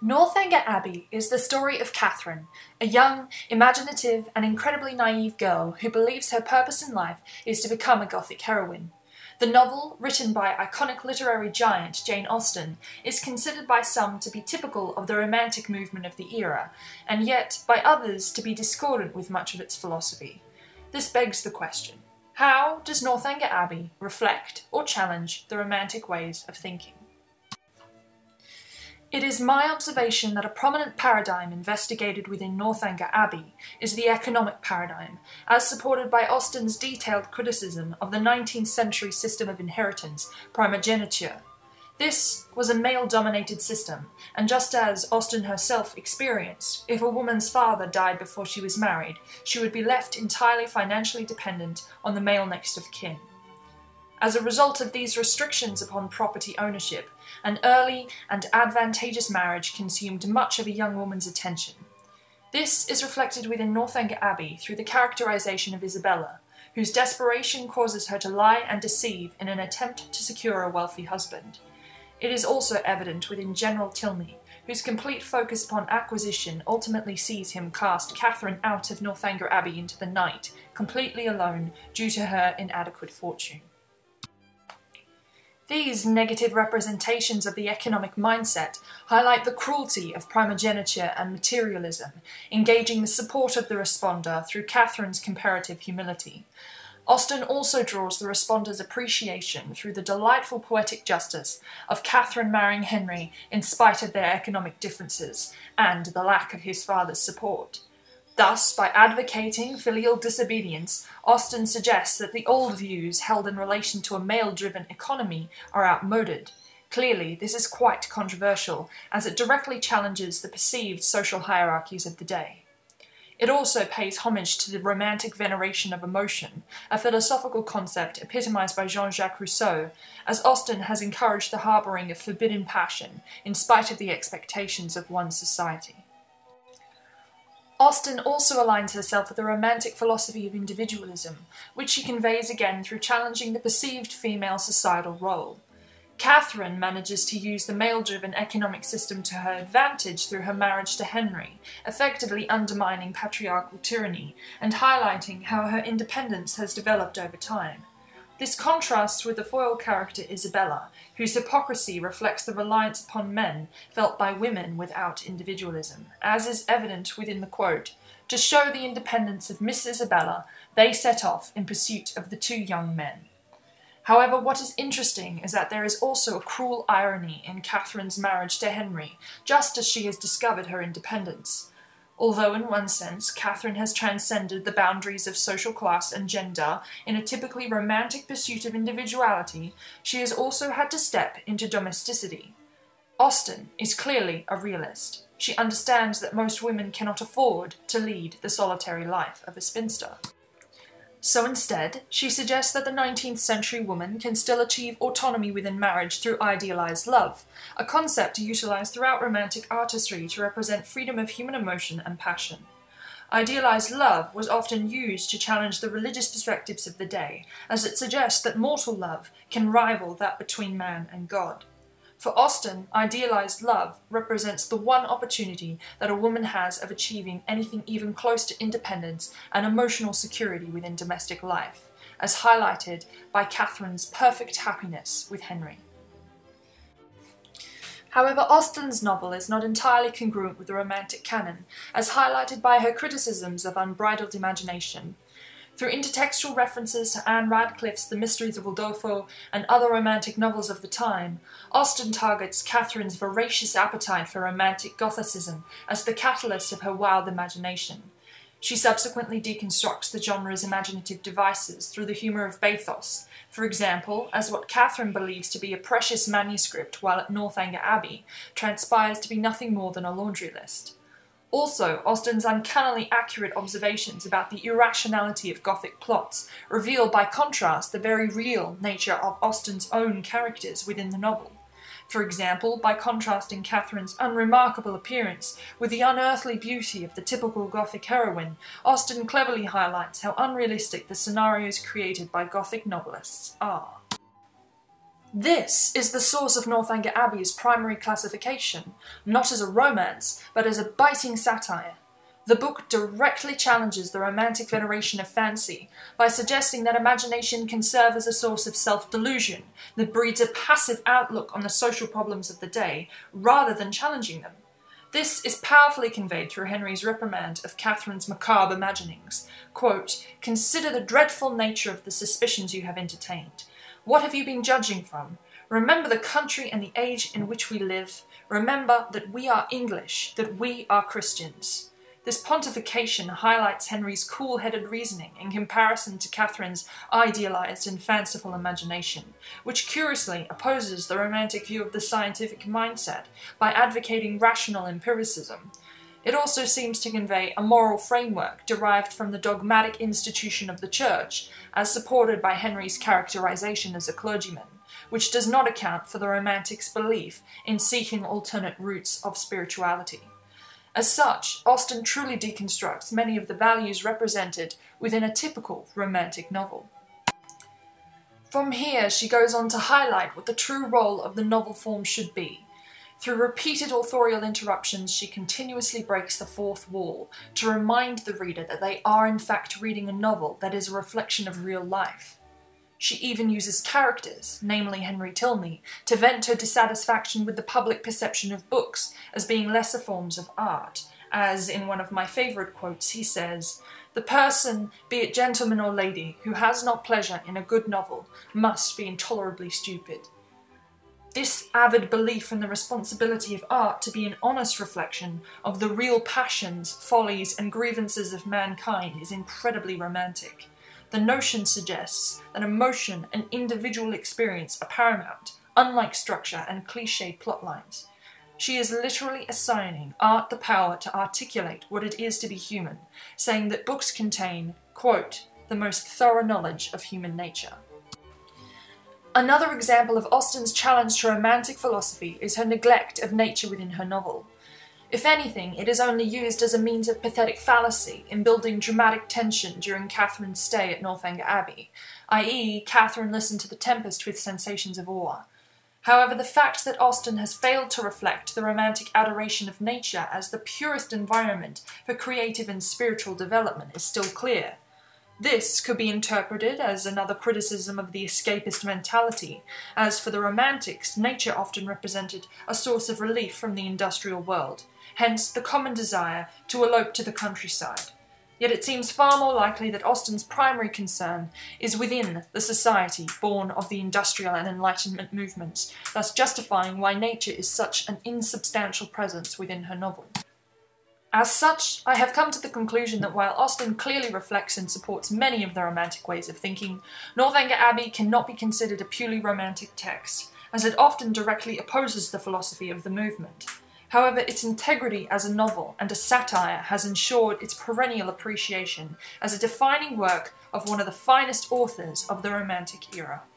Northanger Abbey is the story of Catherine, a young, imaginative and incredibly naive girl who believes her purpose in life is to become a Gothic heroine. The novel, written by iconic literary giant Jane Austen, is considered by some to be typical of the Romantic movement of the era, and yet by others to be discordant with much of its philosophy. This begs the question: how does Northanger Abbey reflect or challenge the Romantic ways of thinking? It is my observation that a prominent paradigm investigated within Northanger Abbey is the economic paradigm, as supported by Austen's detailed criticism of the 19th century system of inheritance, primogeniture. This was a male-dominated system, and just as Austen herself experienced, if a woman's father died before she was married, she would be left entirely financially dependent on the male next of kin. As a result of these restrictions upon property ownership, an early and advantageous marriage consumed much of a young woman's attention. This is reflected within Northanger Abbey through the characterization of Isabella, whose desperation causes her to lie and deceive in an attempt to secure a wealthy husband. It is also evident within General Tilney, whose complete focus upon acquisition ultimately sees him cast Catherine out of Northanger Abbey into the night, completely alone due to her inadequate fortune. These negative representations of the economic mindset highlight the cruelty of primogeniture and materialism, engaging the support of the responder through Catherine's comparative humility. Austen also draws the responder's appreciation through the delightful poetic justice of Catherine marrying Henry in spite of their economic differences and the lack of his father's support. Thus, by advocating filial disobedience, Austen suggests that the old views held in relation to a male-driven economy are outmoded. Clearly, this is quite controversial, as it directly challenges the perceived social hierarchies of the day. It also pays homage to the romantic veneration of emotion, a philosophical concept epitomized by Jean-Jacques Rousseau, as Austen has encouraged the harboring of forbidden passion, in spite of the expectations of one's society. Austen also aligns herself with the romantic philosophy of individualism, which she conveys again through challenging the perceived female societal role. Catherine manages to use the male-driven economic system to her advantage through her marriage to Henry, effectively undermining patriarchal tyranny and highlighting how her independence has developed over time. This contrasts with the foil character Isabella, whose hypocrisy reflects the reliance upon men felt by women without individualism, as is evident within the quote, "To show the independence of Miss Isabella, they set off in pursuit of the two young men." However, what is interesting is that there is also a cruel irony in Catherine's marriage to Henry, just as she has discovered her independence. Although in one sense, Catherine has transcended the boundaries of social class and gender in a typically romantic pursuit of individuality, she has also had to step into domesticity. Austen is clearly a realist. She understands that most women cannot afford to lead the solitary life of a spinster. So instead, she suggests that the 19th century woman can still achieve autonomy within marriage through idealized love, a concept utilized throughout romantic artistry to represent freedom of human emotion and passion. Idealized love was often used to challenge the religious perspectives of the day, as it suggests that mortal love can rival that between man and God. For Austen, idealized love represents the one opportunity that a woman has of achieving anything even close to independence and emotional security within domestic life, as highlighted by Catherine's perfect happiness with Henry. However, Austen's novel is not entirely congruent with the Romantic canon, as highlighted by her criticisms of unbridled imagination. Through intertextual references to Anne Radcliffe's The Mysteries of Udolpho and other romantic novels of the time, Austen targets Catherine's voracious appetite for romantic Gothicism as the catalyst of her wild imagination. She subsequently deconstructs the genre's imaginative devices through the humour of bathos, for example, as what Catherine believes to be a precious manuscript while at Northanger Abbey transpires to be nothing more than a laundry list. Also, Austen's uncannily accurate observations about the irrationality of Gothic plots reveal by contrast the very real nature of Austen's own characters within the novel. For example, by contrasting Catherine's unremarkable appearance with the unearthly beauty of the typical Gothic heroine, Austen cleverly highlights how unrealistic the scenarios created by Gothic novelists are. This is the source of Northanger Abbey's primary classification, not as a romance, but as a biting satire. The book directly challenges the romantic veneration of fancy by suggesting that imagination can serve as a source of self-delusion that breeds a passive outlook on the social problems of the day, rather than challenging them. This is powerfully conveyed through Henry's reprimand of Catherine's macabre imaginings. Quote, "Consider the dreadful nature of the suspicions you have entertained. What have you been judging from? Remember the country and the age in which we live. Remember that we are English, that we are Christians." This pontification highlights Henry's cool-headed reasoning in comparison to Catherine's idealized and fanciful imagination, which curiously opposes the romantic view of the scientific mindset by advocating rational empiricism. It also seems to convey a moral framework derived from the dogmatic institution of the Church, as supported by Henry's characterization as a clergyman, which does not account for the Romantics' belief in seeking alternate routes of spirituality. As such, Austen truly deconstructs many of the values represented within a typical romantic novel. From here, she goes on to highlight what the true role of the novel form should be. Through repeated authorial interruptions, she continuously breaks the fourth wall to remind the reader that they are in fact reading a novel that is a reflection of real life. She even uses characters, namely Henry Tilney, to vent her dissatisfaction with the public perception of books as being lesser forms of art, as, in one of my favourite quotes, he says, "The person, be it gentleman or lady, who has not pleasure in a good novel, must be intolerably stupid." This avid belief in the responsibility of art to be an honest reflection of the real passions, follies, and grievances of mankind is incredibly romantic. The notion suggests that emotion and individual experience are paramount, unlike structure and cliché plotlines. She is literally assigning art the power to articulate what it is to be human, saying that books contain, quote, "the most thorough knowledge of human nature." Another example of Austen's challenge to romantic philosophy is her neglect of nature within her novel. If anything, it is only used as a means of pathetic fallacy in building dramatic tension during Catherine's stay at Northanger Abbey, i.e. Catherine listened to the Tempest with sensations of awe. However, the fact that Austen has failed to reflect the romantic adoration of nature as the purest environment for creative and spiritual development is still clear. This could be interpreted as another criticism of the escapist mentality, as for the Romantics, nature often represented a source of relief from the industrial world, hence the common desire to elope to the countryside. Yet it seems far more likely that Austen's primary concern is within the society born of the industrial and Enlightenment movements, thus justifying why nature is such an insubstantial presence within her novel. As such, I have come to the conclusion that while Austen clearly reflects and supports many of the Romantic ways of thinking, Northanger Abbey cannot be considered a purely romantic text, as it often directly opposes the philosophy of the movement. However, its integrity as a novel and a satire has ensured its perennial appreciation as a defining work of one of the finest authors of the Romantic era.